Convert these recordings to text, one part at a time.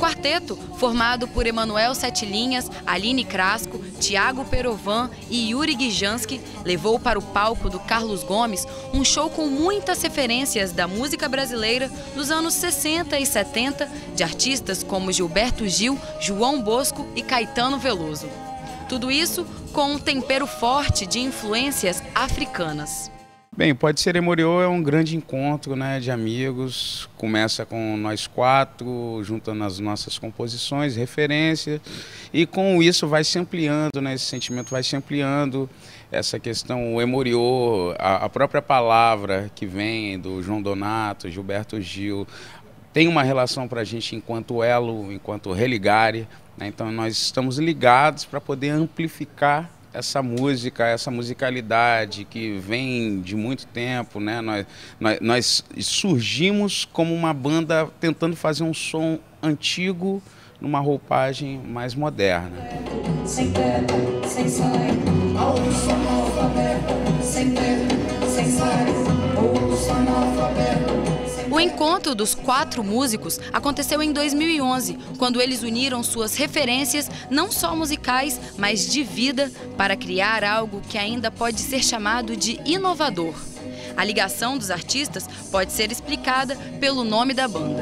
quarteto, formado por Emanuel Sete Linhas, Aline Crasco, Tiago Perovan e Yuri Gijanski, levou para o palco do Carlos Gomes um show com muitas referências da música brasileira dos anos 60 e 70, de artistas como Gilberto Gil, João Bosco e Caetano Veloso. Tudo isso com um tempero forte de influências africanas. Bem, Pode Ser Emoriô é um grande encontro, né, de amigos. Começa com nós quatro, juntando as nossas composições, referências, e com isso vai se ampliando, né, esse sentimento vai se ampliando. Essa questão, o Emoriô, a própria palavra que vem do João Donato, Gilberto Gil, tem uma relação para a gente enquanto elo, enquanto religare, né? Então nós estamos ligados para poder amplificar essa música, essa musicalidade que vem de muito tempo, né? Nós surgimos como uma banda tentando fazer um som antigo numa roupagem mais moderna. Sem teto, sem saia, ouço analfabeto, sem teto, sem saia, ouço analfabeto. O encontro dos quatro músicos aconteceu em 2011, quando eles uniram suas referências, não só musicais, mas de vida, para criar algo que ainda pode ser chamado de inovador. A ligação dos artistas pode ser explicada pelo nome da banda.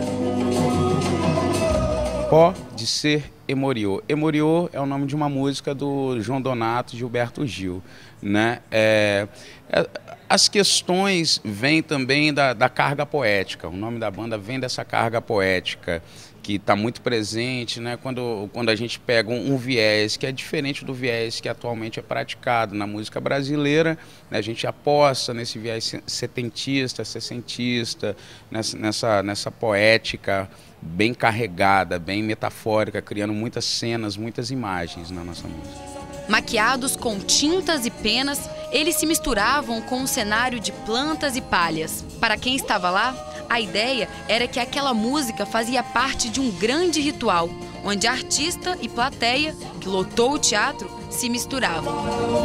Pode Ser Emoriô. Emoriô é o nome de uma música do João Donato e Gilberto Gil, né? As questões vêm também da carga poética. O nome da banda vem dessa carga poética que está muito presente, né? Quando a gente pega um viés que é diferente do viés que atualmente é praticado na música brasileira, né? A gente aposta nesse viés setentista, sessentista, nessa poética bem carregada, bem metafórica, criando muitas cenas, muitas imagens na nossa música. Maquiados com tintas e penas, eles se misturavam com um cenário de plantas e palhas. Para quem estava lá, a ideia era que aquela música fazia parte de um grande ritual, onde artista e plateia, que lotou o teatro, se misturavam.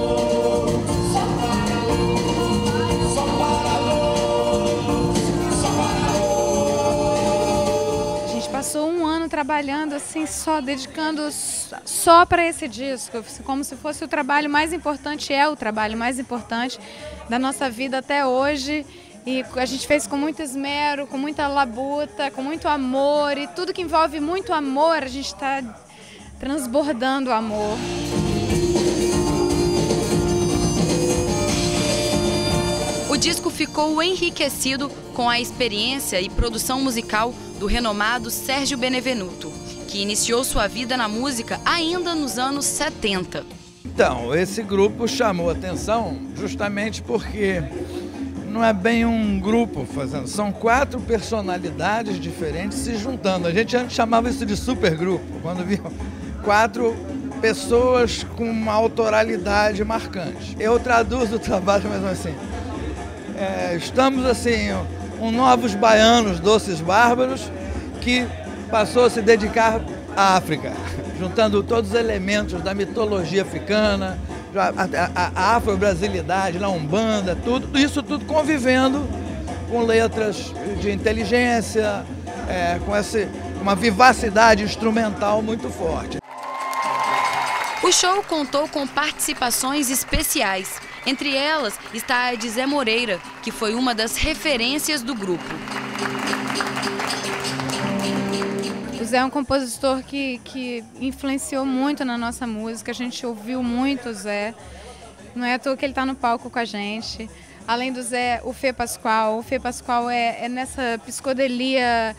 Passou um ano trabalhando assim, dedicando só para esse disco, como se fosse o trabalho mais importante, é o trabalho mais importante da nossa vida até hoje. E a gente fez com muito esmero, com muita labuta, com muito amor, e tudo que envolve muito amor, a gente está transbordando amor. O disco ficou enriquecido com a experiência e produção musical do renomado Sérgio Benevenuto, que iniciou sua vida na música ainda nos anos 70. Então, esse grupo chamou atenção justamente porque não é bem um grupo fazendo, são quatro personalidades diferentes se juntando. A gente antes chamava isso de supergrupo, quando via quatro pessoas com uma autoralidade marcante. Eu traduzo o trabalho mais ou menos assim. Estamos assim, novos baianos, doces bárbaros, que passou a se dedicar à África, juntando todos os elementos da mitologia africana, a afro-brasilidade, a umbanda, isso tudo convivendo com letras de inteligência, com uma vivacidade instrumental muito forte. O show contou com participações especiais. Entre elas está a de Zé Moreira, que foi uma das referências do grupo. O Zé é um compositor que influenciou muito na nossa música, a gente ouviu muito o Zé. Não é à toa que ele está no palco com a gente. Além do Zé, o Fê Pascoal. O Fê Pascoal é nessa psicodelia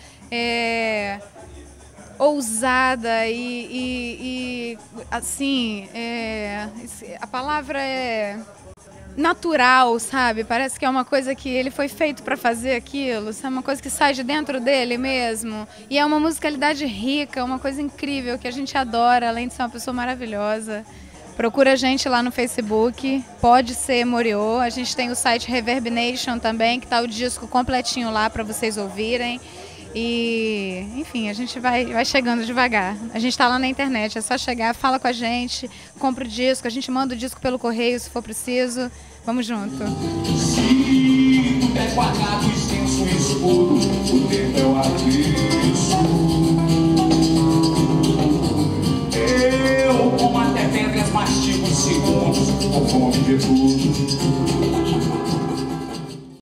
ousada e assim, a palavra é natural, sabe? Parece que é uma coisa que ele foi feito para fazer aquilo, é uma coisa que sai de dentro dele mesmo. E é uma musicalidade rica, uma coisa incrível que a gente adora, além de ser uma pessoa maravilhosa. Procura a gente lá no Facebook, Pode Ser Emoriô. A gente tem o site Reverb Nation também, que está o disco completinho lá para vocês ouvirem. E, enfim, a gente vai chegando devagar. A gente está lá na internet, é só chegar, fala com a gente, compra o disco, a gente manda o disco pelo correio se for preciso. Vamos junto. É quadrado, extenso, escuro, o tempo é o aviso. pedras mastiga os segundos, com fome de tudo.